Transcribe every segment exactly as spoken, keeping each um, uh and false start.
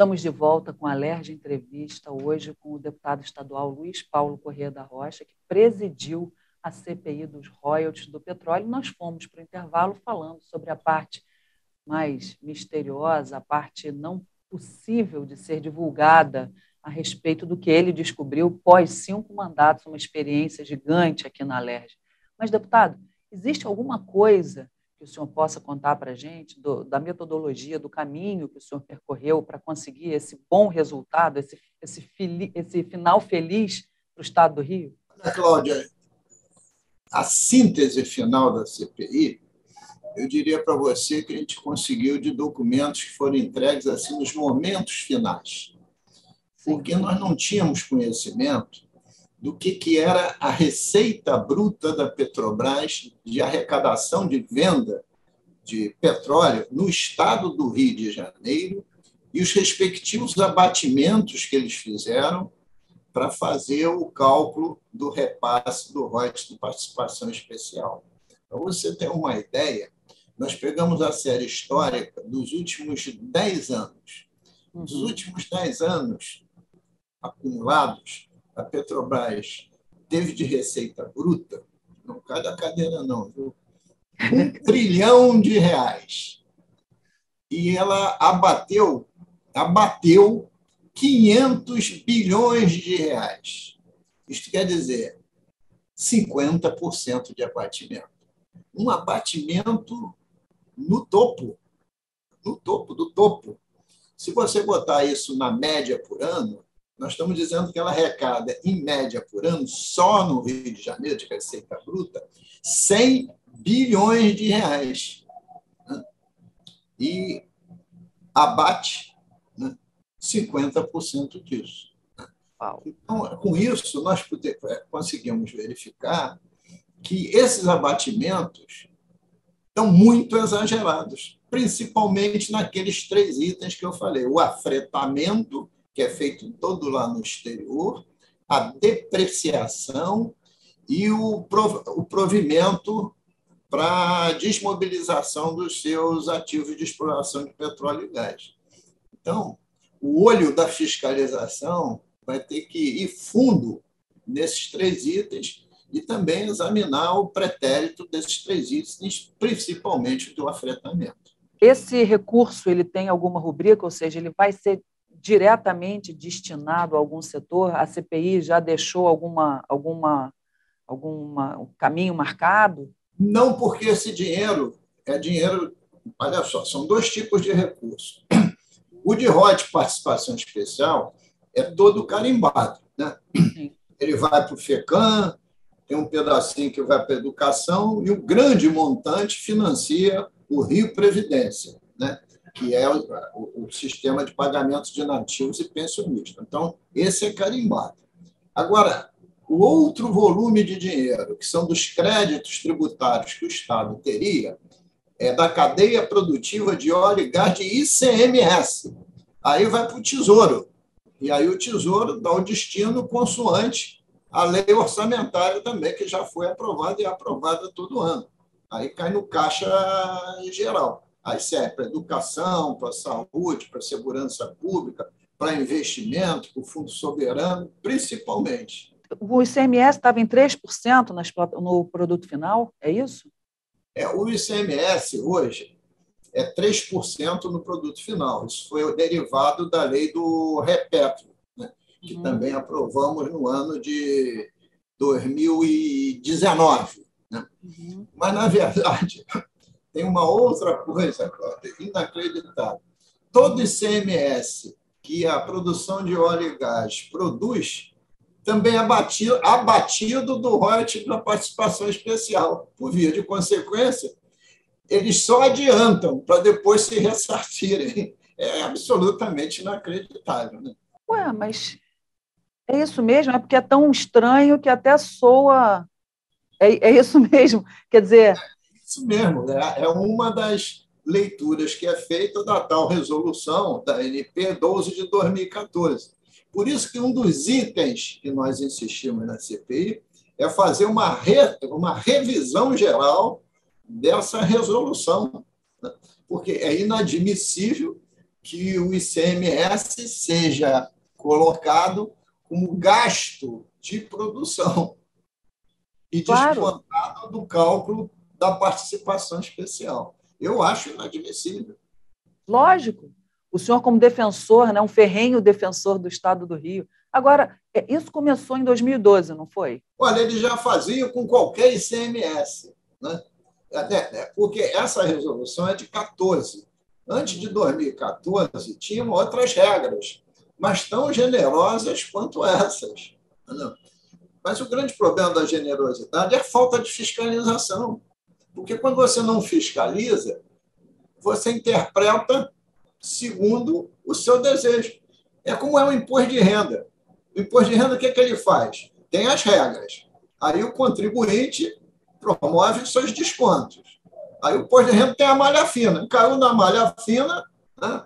Estamos de volta com a Alerj Entrevista, hoje com o deputado estadual Luiz Paulo Corrêa da Rocha, que presidiu a C P I dos royalties do petróleo. Nós fomos para o intervalo falando sobre a parte mais misteriosa, a parte não possível de ser divulgada a respeito do que ele descobriu pós cinco mandatos, uma experiência gigante aqui na Alerj. Mas, deputado, existe alguma coisa que o senhor possa contar para a gente do, da metodologia, do caminho que o senhor percorreu para conseguir esse bom resultado, esse, esse, fili, esse final feliz para o Estado do Rio? Ana Cláudia, a síntese final da C P I, eu diria para você que a gente conseguiu de documentos que foram entregues assim nos momentos finais, porque nós não tínhamos conhecimento do que, que era a receita bruta da Petrobras de arrecadação de venda de petróleo no estado do Rio de Janeiro e os respectivos abatimentos que eles fizeram para fazer o cálculo do repasse do royalties de participação especial. Para você ter uma ideia, nós pegamos a série histórica dos últimos dez anos. Dos últimos dez anos acumulados, a Petrobras teve de receita bruta, não cai da cadeira não, viu? Um trilhão de reais. E ela abateu, abateu quinhentos bilhões de reais. Isto quer dizer cinquenta por cento de abatimento. Um abatimento no topo, no topo do topo. Se você botar isso na média por ano, nós estamos dizendo que ela arrecada, em média por ano, só no Rio de Janeiro, de receita bruta, cem bilhões de reais. Né? E abate, né, cinquenta por cento disso. Então, com isso, nós conseguimos verificar que esses abatimentos estão muito exagerados, principalmente naqueles três itens que eu falei: o afretamento, que é feito todo lá no exterior, a depreciação e o provimento para a desmobilização dos seus ativos de exploração de petróleo e gás. Então, o olho da fiscalização vai ter que ir fundo nesses três itens e também examinar o pretérito desses três itens, principalmente do afretamento. Esse recurso ele tem alguma rubrica, ou seja, ele vai ser diretamente destinado a algum setor? A C P I já deixou alguma, alguma, alguma um caminho marcado? Não, porque esse dinheiro é dinheiro... Olha só, são dois tipos de recursos. O de royalties de participação especial é todo carimbado, né? Ele vai para o FECAM, tem um pedacinho que vai para a educação e o grande montante financia o Rio Previdência, né? Que é o, o, o sistema de pagamentos de nativos e pensionistas. Então, esse é carimbado. Agora, o outro volume de dinheiro, que são dos créditos tributários que o Estado teria, é da cadeia produtiva de óleo e gás de I C M S. Aí vai para o Tesouro. E aí o Tesouro dá o destino consoante à lei orçamentária também, que já foi aprovada e é aprovada todo ano. Aí cai no caixa geral. Aí serve para educação, para saúde, para segurança pública, para investimento, para o Fundo Soberano, principalmente. O I C M S estava em três por cento no produto final, é isso? É, o I C M S hoje é três por cento no produto final. Isso foi o derivado da lei do Repetro, né, que uhum. também aprovamos no ano de dois mil e dezenove. Né? Uhum. Mas, na verdade, tem uma outra coisa, Cláudia, inacreditável. Todo I C M S que a produção de óleo e gás produz também é abatido, abatido do royalties da participação especial. Por via de consequência, eles só adiantam para depois se ressarcirem. É absolutamente inacreditável. Né? Ué, mas é isso mesmo? É porque é tão estranho que até soa... É, é isso mesmo? Quer dizer... É isso mesmo. É, é uma das leituras que é feita da tal resolução da N P doze de dois mil e catorze. Por isso que um dos itens que nós insistimos na C P I é fazer uma, re, uma revisão geral dessa resolução, né? Porque é inadmissível que o I C M S seja colocado como gasto de produção e Claro, descontado do cálculo da participação especial. Eu acho inadmissível. lógico. O senhor, como defensor, né, um ferrenho defensor do Estado do Rio. Agora, é, isso começou em dois mil e doze, não foi? Olha, ele já fazia com qualquer I C M S, né? Porque essa resolução é de quatorze. Antes de Uhum. dois mil e quatorze, tinham outras regras, mas tão generosas quanto essas. Entendeu? Mas o grande problema da generosidade é a falta de fiscalização. Porque quando você não fiscaliza, você interpreta segundo o seu desejo. É como é o imposto de renda. O imposto de renda, o que, é que ele faz? Tem as regras. Aí o contribuinte promove os seus descontos. Aí o imposto de renda tem a malha fina. Caiu na malha fina, né?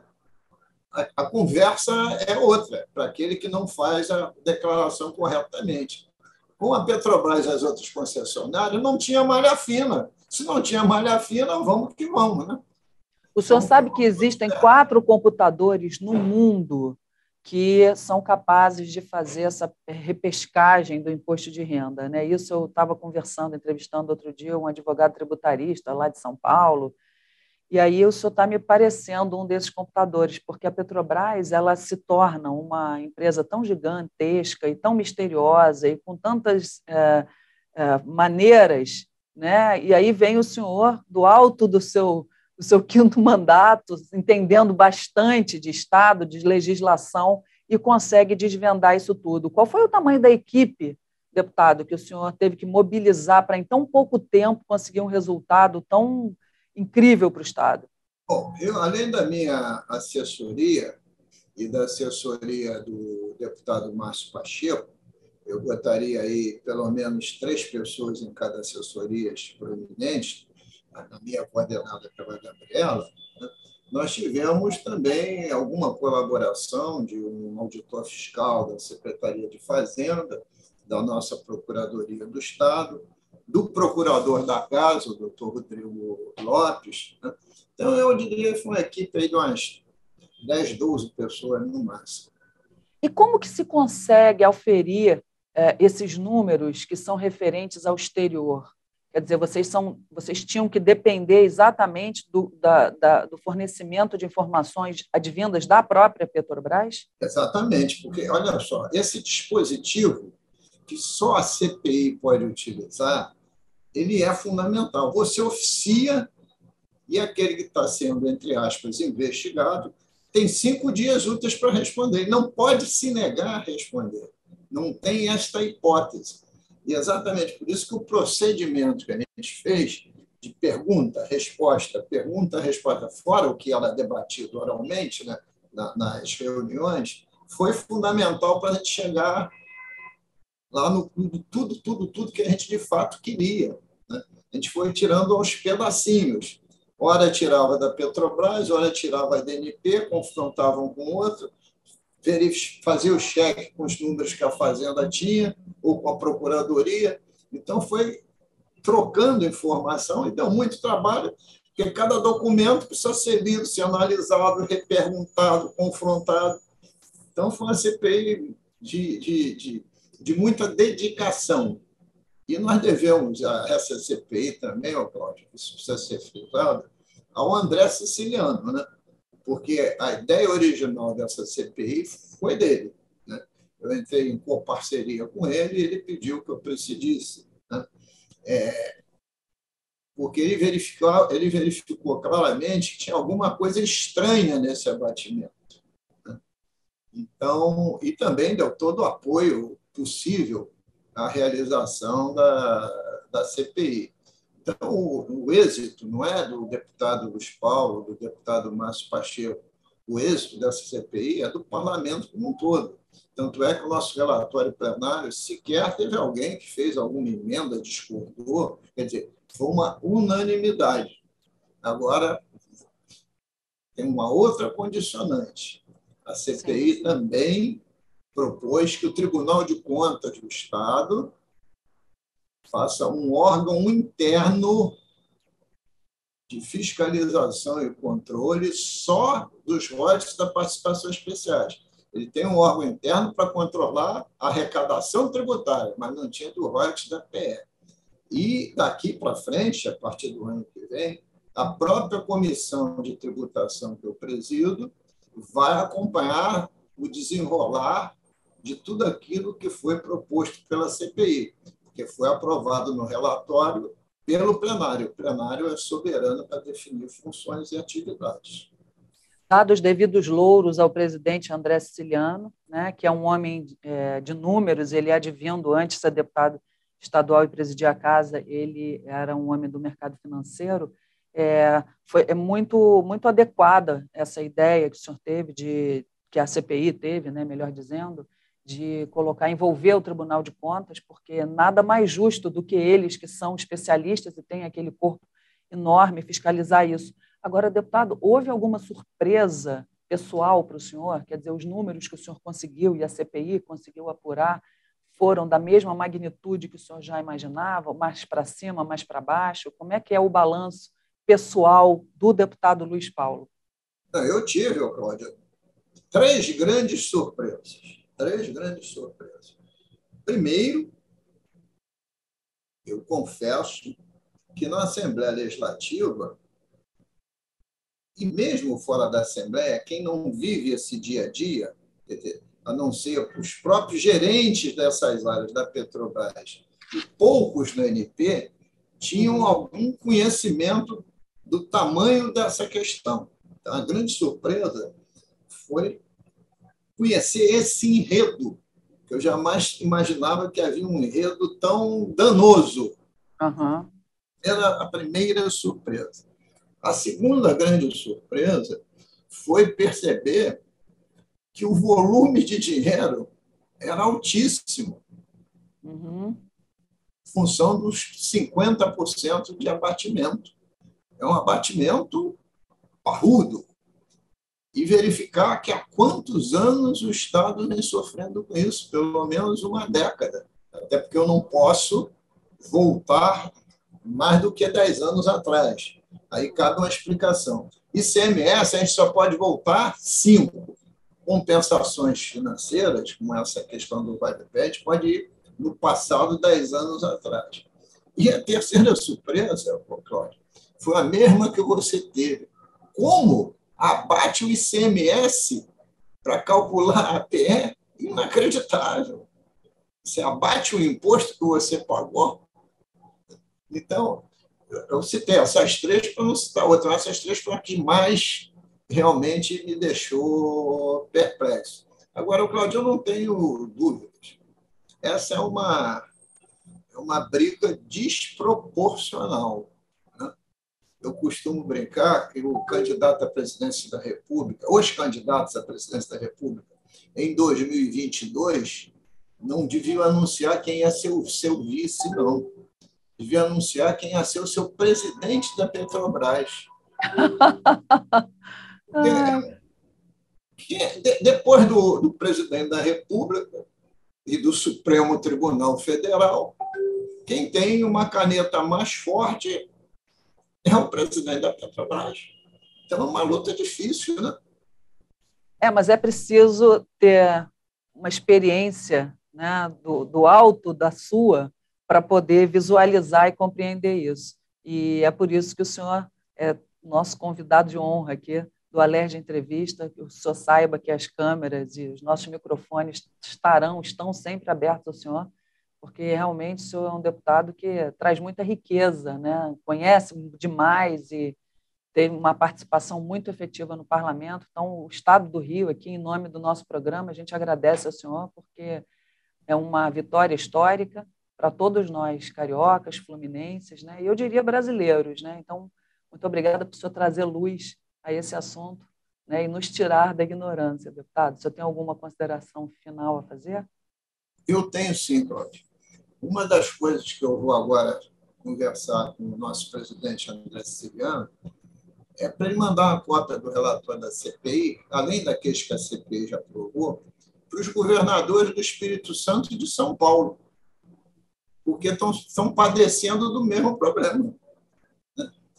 a, a conversa é outra, para aquele que não faz a declaração corretamente. Com a Petrobras e as outras concessionárias, não tinha malha fina. Se não tinha malha fina, vamos que vamos, né? O senhor Vamos que sabe que vamos. existem quatro computadores no mundo que são capazes de fazer essa repescagem do imposto de renda, né? Isso eu estava conversando, entrevistando outro dia um advogado tributarista lá de São Paulo, e aí o senhor está me parecendo um desses computadores, porque a Petrobras ela se torna uma empresa tão gigantesca e tão misteriosa e com tantas é, é, maneiras, né? E aí vem o senhor do alto do seu, do seu quinto mandato, entendendo bastante de Estado, de legislação, e consegue desvendar isso tudo. Qual foi o tamanho da equipe, deputado, que o senhor teve que mobilizar para, em tão pouco tempo, conseguir um resultado tão incrível para o Estado? Bom, eu, além da minha assessoria e da assessoria do deputado Márcio Pacheco, eu botaria aí pelo menos três pessoas em cada assessoria proeminente, a minha coordenada pela Gabriela, né? Nós tivemos também alguma colaboração de um auditor fiscal da Secretaria de Fazenda, da nossa Procuradoria do Estado, do procurador da Casa, o doutor Rodrigo Lopes, né? Então, eu diria que foi uma equipe aí de umas dez, doze pessoas no máximo. E como que se consegue auferir eh, esses números que são referentes ao exterior? Quer dizer, vocês, são, vocês tinham que depender exatamente do, da, da, do fornecimento de informações advindas da própria Petrobras? Exatamente, porque, olha só, esse dispositivo que só a C P I pode utilizar, ele é fundamental. Você oficia e aquele que está sendo, entre aspas, investigado, tem cinco dias úteis para responder. Ele não pode se negar a responder. Não tem esta hipótese. E exatamente por isso que o procedimento que a gente fez de pergunta, resposta, pergunta, resposta, fora o que ela é debatido oralmente, né, nas reuniões, foi fundamental para a gente chegar lá no tudo, tudo, tudo que a gente de fato queria, né? A gente foi tirando aos pedacinhos. Ora tirava da Petrobras, ora tirava da N P, confrontavam com outro, fazia o cheque com os números que a Fazenda tinha, ou com a Procuradoria. Então, foi trocando informação e deu muito trabalho, porque cada documento precisa ser lido, ser analisado, reperguntado, confrontado. Então, foi uma C P I de, de, de, de muita dedicação. E nós devemos a essa C P I também, ó, Cláudio, isso precisa ser frisado, ao André Siciliano, né? Porque a ideia original dessa C P I foi dele, né? Eu entrei em coparceria com ele e ele pediu que eu presidisse, né? É, porque ele verificou, ele verificou claramente que tinha alguma coisa estranha nesse abatimento, né? Então, e também deu todo o apoio possível à realização da, da C P I. Então, o, o êxito não é do deputado Luiz Paulo, do deputado Márcio Pacheco. O êxito dessa C P I é do parlamento como um todo. Tanto é que o nosso relatório plenário sequer teve alguém que fez alguma emenda, discordou. Quer dizer, foi uma unanimidade. Agora, tem uma outra condicionante. A Sim. C P I também propôs que o Tribunal de Contas do Estado faça um órgão interno de fiscalização e controle só dos royalties da participação especiais. Ele tem um órgão interno para controlar a arrecadação tributária, mas não tinha do royalties da P E. E, daqui para frente, a partir do ano que vem, a própria comissão de tributação que eu presido vai acompanhar o desenrolar de tudo aquilo que foi proposto pela C P I, porque foi aprovado no relatório pelo plenário. O plenário é soberano para definir funções e atividades. Dados os devidos louros ao presidente André Siciliano, né, que é um homem é, de números, ele é advindo, antes de ser deputado estadual e presidir a casa, ele era um homem do mercado financeiro. É, foi, é muito, muito adequada essa ideia que o senhor teve, de, que a C P I teve, né, melhor dizendo, de colocar, envolver o Tribunal de Contas, porque nada mais justo do que eles, que são especialistas e têm aquele corpo enorme, fiscalizar isso. Agora, deputado, houve alguma surpresa pessoal para o senhor? Quer dizer, os números que o senhor conseguiu e a C P I conseguiu apurar foram da mesma magnitude que o senhor já imaginava, mais para cima, mais para baixo? Como é que é o balanço pessoal do deputado Luiz Paulo? Eu tive, Cláudia, três grandes surpresas. Três grandes surpresas. Primeiro, eu confesso que na Assembleia Legislativa, e mesmo fora da Assembleia, quem não vive esse dia a dia, a não ser os próprios gerentes dessas áreas da Petrobras e poucos no N P, tinham algum conhecimento do tamanho dessa questão. Então, a grande surpresa foi conhecer esse enredo, que eu jamais imaginava que havia um enredo tão danoso. Uhum. Era a primeira surpresa. A segunda grande surpresa foi perceber que o volume de dinheiro era altíssimo, uhum. em função dos cinquenta por cento de abatimento. É um abatimento parrudo. E verificar que há quantos anos o Estado vem sofrendo com isso, pelo menos uma década. Até porque eu não posso voltar mais do que dez anos atrás. Aí cabe uma explicação. I C M S, a gente só pode voltar cinco. Compensações financeiras, como essa questão do Vadeped, pode ir no passado, dez anos atrás. E a terceira surpresa, Cláudio, foi a mesma que você teve. Como abate o I C M S para calcular a P E? Inacreditável. Você abate o imposto que você pagou. Então, eu citei essas três para não citar outra. Essas três foram as que mais realmente me deixou perplexo. Agora, Cláudio, eu não tenho dúvidas. Essa é uma, é uma briga desproporcional. Eu costumo brincar que o candidato à presidência da República, os candidatos à presidência da República, em dois mil e vinte e dois, não deviam anunciar quem ia ser o seu vice, não. Deviam anunciar quem ia ser o seu presidente da Petrobras. Porque, depois do, do presidente da República e do Supremo Tribunal Federal, quem tem uma caneta mais forte é o presidente da Petrobras. Então, é uma luta difícil, né? É, mas é preciso ter uma experiência, né, do, do alto da sua para poder visualizar e compreender isso. E é por isso que o senhor é nosso convidado de honra aqui do Alerj Entrevista, que o senhor saiba que as câmeras e os nossos microfones estarão, estão sempre abertos ao senhor, porque realmente o senhor é um deputado que traz muita riqueza, né? Conhece demais e teve uma participação muito efetiva no parlamento. Então, o Estado do Rio, aqui, em nome do nosso programa, a gente agradece ao senhor, porque é uma vitória histórica para todos nós, cariocas, fluminenses, né? E eu diria brasileiros, né? Então, muito obrigada por o senhor trazer luz a esse assunto, né? E nos tirar da ignorância, deputado. O senhor tem alguma consideração final a fazer? Eu tenho sim, Cláudio. Uma das coisas que eu vou agora conversar com o nosso presidente André Siciliano é para ele mandar uma cópia do relatório da C P I, além daqueles que a C P I já aprovou, para os governadores do Espírito Santo e de São Paulo, porque estão, estão padecendo do mesmo problema.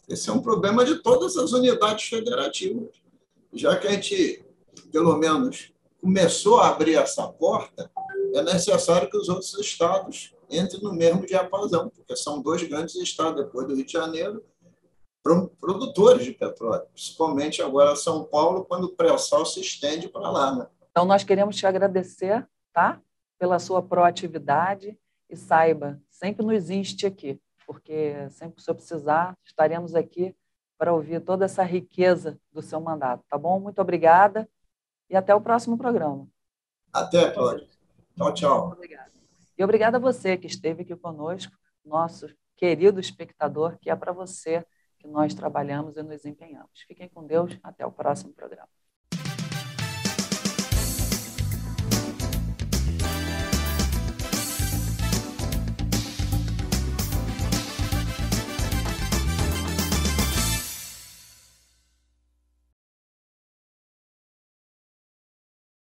Esse é um problema de todas as unidades federativas. Já que a gente, pelo menos, começou a abrir essa porta, é necessário que os outros estados entrem no mesmo diapasão, porque são dois grandes estados, depois do Rio de Janeiro, produtores de petróleo, principalmente agora São Paulo, quando o pré-sal se estende para lá. Né? Então, nós queremos te agradecer, tá? Pela sua proatividade e saiba, sempre nos inste aqui, porque sempre que o senhor precisar, estaremos aqui para ouvir toda essa riqueza do seu mandato, tá bom? Muito obrigada e até o próximo programa. Até, Cláudia. Tchau, tchau. Obrigada. E obrigada a você que esteve aqui conosco, nosso querido espectador, que é para você que nós trabalhamos e nos empenhamos. Fiquem com Deus, até o próximo programa.